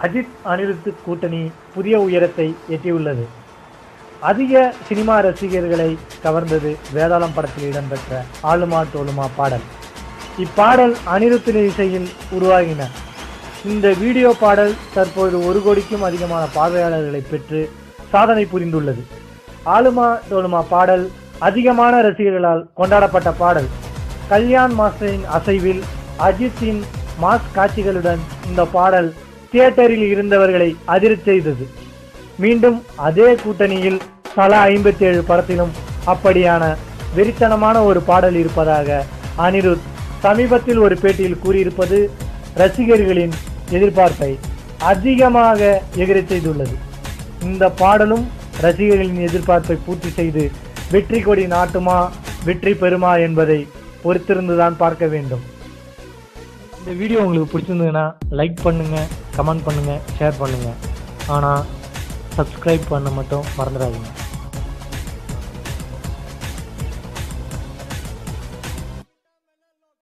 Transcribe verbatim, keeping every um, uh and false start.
அஜித் அனிருத் கூட்டணி புதிய உயரத்தை எட்டியுள்ளது. அதிக சினிமா ரசிகர்களை கவர்ந்தது வேதாளம் படத்தில் இடம்பெற்ற ஆளுமா டோலுமா பாடல். இப்பாடல் அனிருத்தின் இசையில் உருவாகின. இந்த வீடியோ பாடல் தற்போது ஒரு கோடிக்கும் அதிகமான பார்வையாளர்களை பெற்று சாதனை புரிந்துள்ளது. ஆளுமா டோலுமா பாடல் அதிகமான ரசிகர்களால் கொண்டாடப்பட்ட பாடல். கல்யாண் மாஸ்டரின் அசைவில் அஜித்தின் மாஸ் காட்சிகளுடன் இந்த பாடல் தியேட்டரில் இருந்தவர்களை அதிரச் செய்தது. மீண்டும் அதே கூட்டணியில் தலா ஐம்பத்தி ஏழு படத்திலும் அப்படியான வெறித்தனமான ஒரு பாடல் இருப்பதாக அனிருத் சமீபத்தில் ஒரு பேட்டியில் கூறியிருப்பது ரசிகர்களின் எதிர்பார்ப்பை அதிகமாக எகிரச் செய்துள்ளது. இந்த பாடலும் ரசிகர்களின் எதிர்பார்ப்பை பூர்த்தி செய்து வெற்றி கொடி நாட்டுமா வெற்றி பெறுமா என்பதை பொறுத்திருந்துதான் பார்க்க வேண்டும். இந்த வீடியோ உங்களுக்கு பிடிச்சிருந்ததுன்னா லைக் பண்ணுங்க, கமெண்ட் பண்ணுங்க, ஷேர் பண்ணுங்க. ஆனால் சப்ஸ்கிரைப் பண்ண மட்டும் மறந்துடாதீங்க.